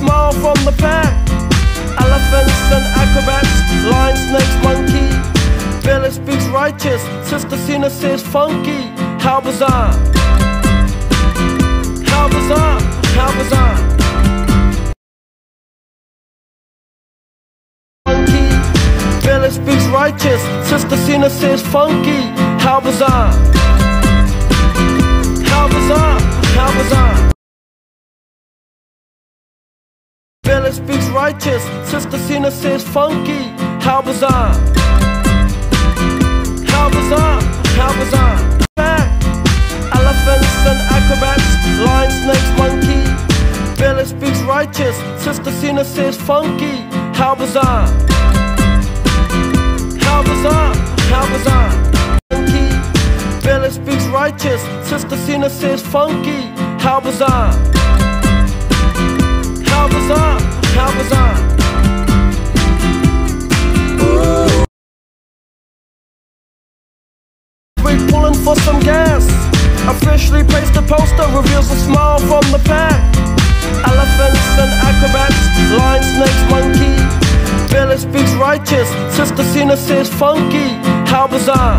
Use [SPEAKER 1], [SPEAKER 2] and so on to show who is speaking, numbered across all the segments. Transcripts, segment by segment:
[SPEAKER 1] smile from the pack. Elephants and acrobats, lion, snakes, monkey. Billy speaks righteous, Sister Cena says funky. How bizarre, how bizarre, how bizarre. Funky, Billy speaks righteous, Sister Cena says funky. How bizarre, how bizarre, how bizarre. Billy speaks righteous, Sister Cena says funky. How bizarre, how bizarre, how bizarre. Pack, elephants and acrobats, lion, snakes, monkey. Billy speaks righteous, Sister Cena says funky. How bizarre, how bizarre, how bizarre. Funky, Billy speaks righteous, Sister Cena says funky. How bizarre, how bizarre, how bizarre. We're pulling for some gas. Officially placed a poster, reveals a smile from the pack. Elephants and acrobats, lion, snakes, monkey. Billy speaks righteous, Sister Cena says funky. How bizarre,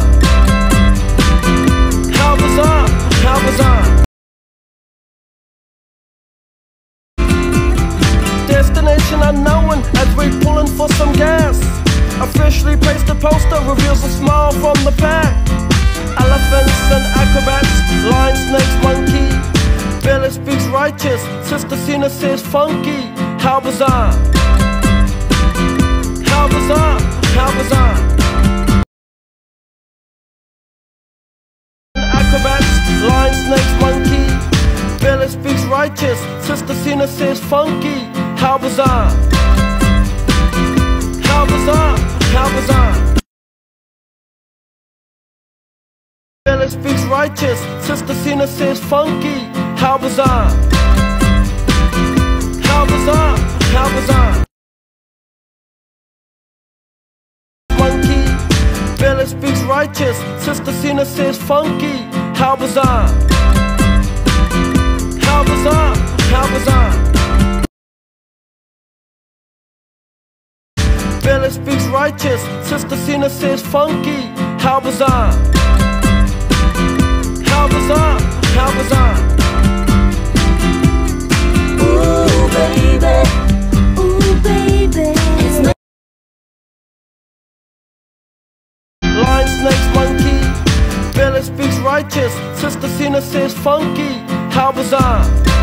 [SPEAKER 1] how bizarre, how bizarre. Destination unknown as we're pulling for some gas. Officially placed a poster, reveals a smile from the pack. Elephants and acrobats, lion, snakes, monkey. Billy speaks righteous, Sister Cena says funky. How bizarre, how bizarre, how bizarre. Acrobats, lion, snakes, monkey. Billy speaks righteous, Sister Cena says funky. How bizarre, how bizarre, how bizarre. Billy speaks righteous, Sister Cena says funky. How bizarre, how bizarre, how bizarre. Monkey, Billy speaks righteous, Sister Cena says funky. How bizarre, how bizarre, how bizarre. Billy speaks righteous, Sister Cena says funky. How bizarre, how bizarre, how bizarre.
[SPEAKER 2] Ooh baby, ooh baby.
[SPEAKER 1] Lion, snakes, monkey. Billy speaks righteous, Sister Cena says funky. How bizarre.